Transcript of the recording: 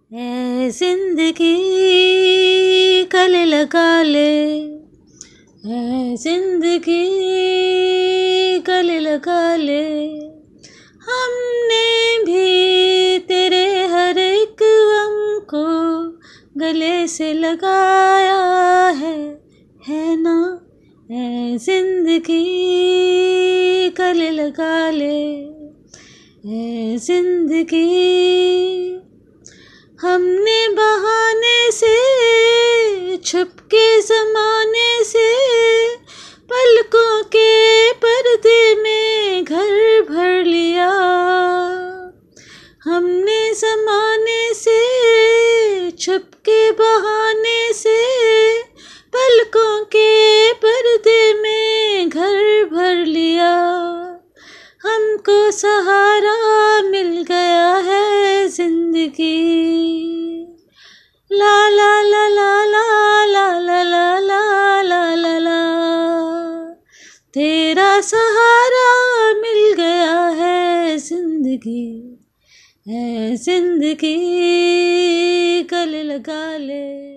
ऐ जिंदगी गले लगा ले, ऐ जिंदगी गले लगा ले। हमने भी तेरे हर एक गम को गले से लगाया है ना। ऐ जिंदगी गले लगा ले, ऐ जिंदगी। हमने बहाने से छुपके ज़माने से पलकों के पर्दे में घर भर लिया। हमने ज़माने से छुपके बहाने से पलकों के पर्दे में घर भर लिया। हमको सहारा मिल गया है जिंदगी। ला ला ला ला ला ला ला ला ला ला ला ला। तेरा सहारा मिल गया है जिंदगी, है जिंदगी गले लगा ले।